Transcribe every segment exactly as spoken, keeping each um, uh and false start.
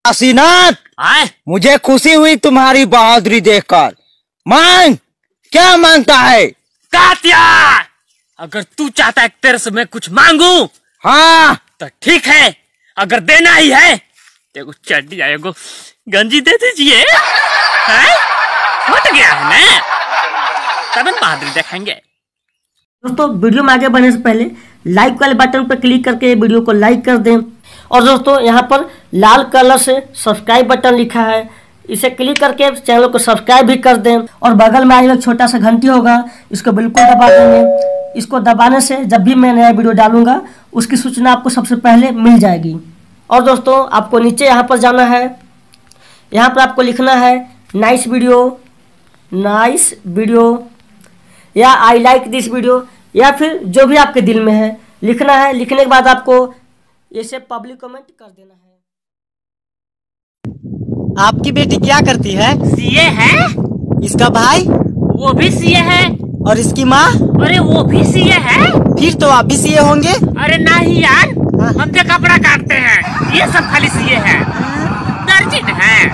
काशीनाथ, मुझे खुशी हुई तुम्हारी बहादुरी देखकर। मांग, क्या मांगता है? कात्या, अगर तू चाहता है तेरे से मैं कुछ मांगू, हाँ तो ठीक है। अगर देना ही है तेरे को चड्डी आएगो गंजी दे दीजिए। छूट गया है ना, तब हम बहादुरी देखेंगे। दोस्तों, वीडियो में आगे बढ़ने से पहले लाइक वाले बटन पर क्लिक करके वीडियो को लाइक कर दें। और दोस्तों, यहाँ पर लाल कलर से सब्सक्राइब बटन लिखा है, इसे क्लिक करके चैनल को सब्सक्राइब भी कर दें। और बगल में एक छोटा सा घंटी होगा, इसको बिल्कुल दबा देंगे। इसको दबाने से जब भी मैं नया वीडियो डालूंगा उसकी सूचना आपको सबसे पहले मिल जाएगी। और दोस्तों, आपको नीचे यहाँ पर जाना है, यहाँ पर आपको लिखना है नाइस वीडियो, नाइस वीडियो या आई लाइक दिस वीडियो, या फिर जो भी आपके दिल में है लिखना है। लिखने के बाद आपको इसे पब्लिक कमेंट कर देना है। आपकी बेटी क्या करती है? सीए है। इसका भाई? वो भी सीए है। और इसकी माँ? अरे वो भी सीए है। फिर तो आप भी सीए होंगे? अरे नहीं यार, हम तो कपड़ा काटते हैं, ये सब खाली सीए है, दर्जन है।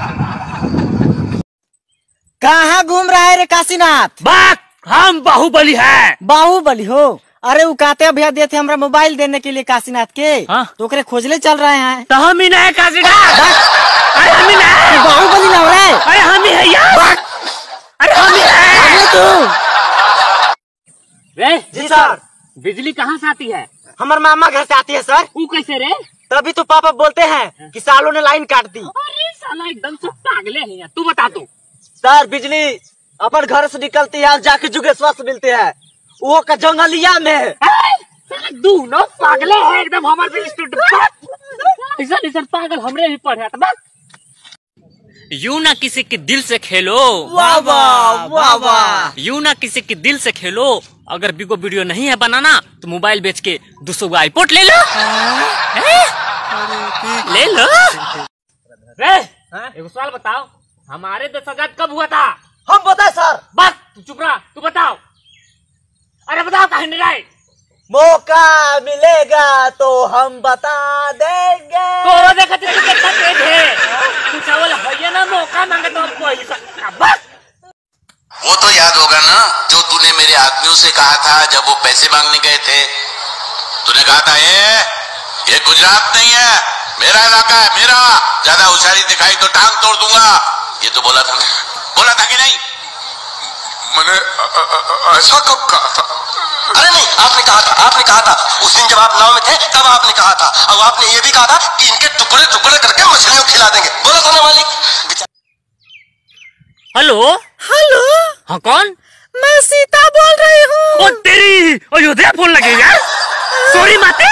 कहाँ घूम रहा है रे काशीनाथ? बात हम बाहुबली है। बाहुबली हो? अरे वो कहते भैया देते हमरा मोबाइल देने के लिए काशीनाथ के, हाँ? तो ओकरे खोजले चल रहे हैं। तो हम ही नहीं काशीनाथ। अरे हम ही नहीं, बाहुबली ना हो रहा है। अरे हम ही है यार, अरे हम ही है तू। रे जी सर। बिजली कहाँ से आती है? हमारे मामा घर से आती है सर। वो कैसे रे? तभी तो पापा बोलते हैं कि सालों ने लाइन काट दी। अरे साला एकदम से पागले हैं। तू बता तू। सर, बिजली अपन घर से निकलती है और जाके जुगेश्वर से मिलते हैं, वो का जंगलिया में। दोनों पागले हैं एकदम। हमारे ऐसा ऐसा पागल हमरे भी पढ़े। यूं ना किसी के दिल से खेलो, वाह वाह वाह वाह। यूं ना किसी के दिल से खेलो। अगर बिगो वीडियो नहीं है बनाना तो मोबाइल बेच के दो सौ आईपोर्ट ले लो। ले लो। रे एक सवाल बताओ, हमारे देश आजाद कब हुआ था? हम बताए सर। बस तू चुप रहा, तू बताओ। अरे बताओ कहीं नहीं रहे। मौका मिलेगा तो हम बता देंगे। तो देखा कितना तेज है। तू चावल है ना, मौका मांगे तो हम बस। वो तो याद होगा ना जो तूने मेरे आदमियों से कहा था जब वो पैसे मांगने गए थे। तूने कहा था ये ये गुजरात नहीं है, मेरा इलाका है, मेरा। ज्यादा होशियारी दिखाई तो टांग तोड़ दूंगा। ये तो बोला था, बोला था कि नहीं? मैंने ऐसा कब कहा था? अरे नहीं, आपने कहा था, आपने कहा था उस दिन जब आप नाव में थे तब आपने कहा था। और आपने ये भी कहा था कि इनके टुकड़े टुकड़े करके मछलियों खिला देंगे। बोला था ना मालिक? Hello hello. हाँ कौन? मैं सीता बोल रही हूँ। ओ तेरी अयोध्या फोन लगेगा। सॉरी माते।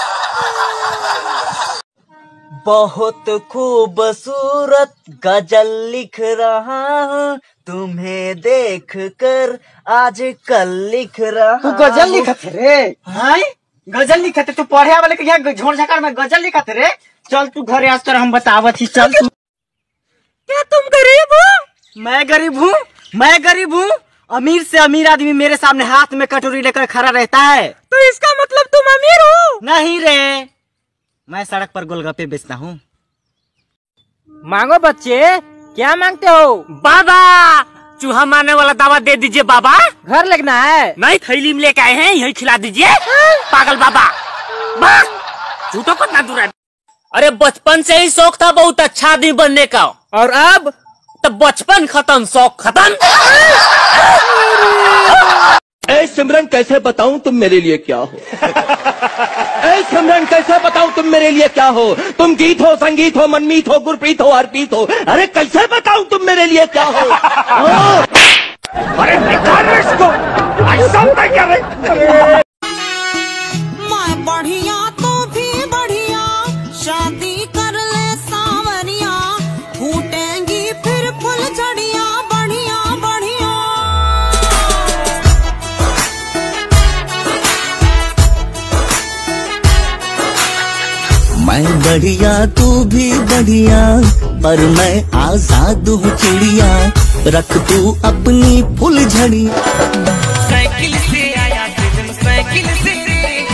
बहुत खूबसूरत गजल लिख रहा हूँ, तुम्हें देख कर आज कल लिख रहा। तू गजल लिखत रे? हाँ, गजल लिखत। तू पढ़े वाले के यहाँ झोड़ झकार में गजल लिखत रे? चल तू घरे आज तर हम बतावत ही। चल तू। क्या तुम गरीब हो? मैं गरीब हूँ? मैं गरीब हूँ? अमीर से अमीर आदमी मेरे सामने हाथ में कटोरी लेकर खड़ा रहता है। तो इसका मतलब तुम अमीर हो? नहीं रे, मैं सड़क पर गोलगप्पे बेचता हूँ। मांगो बच्चे, क्या मांगते हो? बाबा चूहा मारने वाला दवा दे दीजिए बाबा। घर लगना है? नहीं, थैली में लेके आए हैं, यही खिला दीजिए। पागल बाबा, झूठो को ना दूर है। अरे बचपन से ही शौक था बहुत अच्छा आदमी बनने का, और अब तो बचपन खत्म, शौक खत्म। ऐ सिमरन कैसे बताऊं तुम मेरे लिए क्या हो? ऐ सिमरन कैसे बताऊं तुम मेरे लिए क्या हो? तुम गीत हो, संगीत हो, मनमीत हो, गुरप्रीत हो, अर्पित हो। अरे कैसे बताऊं तुम मेरे लिए क्या हो? अरे निकाल इसको, ऐसा क्या रे? मैं बढ़िया तो भी बढ़िया, शादी कर ले सावरिया, फूटेंगी फिर फुलझड़ियां, बढ़िया बढ़िया। मैं बढ़िया तू भी बढ़िया, पर मैं आजाद हूँ चिड़िया, रख तू अपनी फुलझड़िया। साइकिल से आया फिल्म, साइकिल से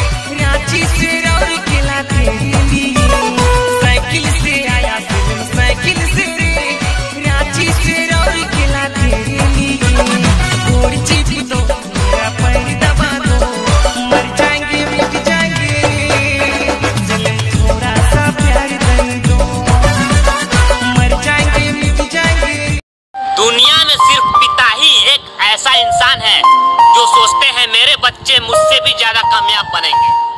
रांची से और किला तेरे लिए। साइकिल से आया फिल्म, ऐसा इंसान है जो सोचते हैं मेरे बच्चे मुझसे भी ज्यादा कामयाब बनेंगे।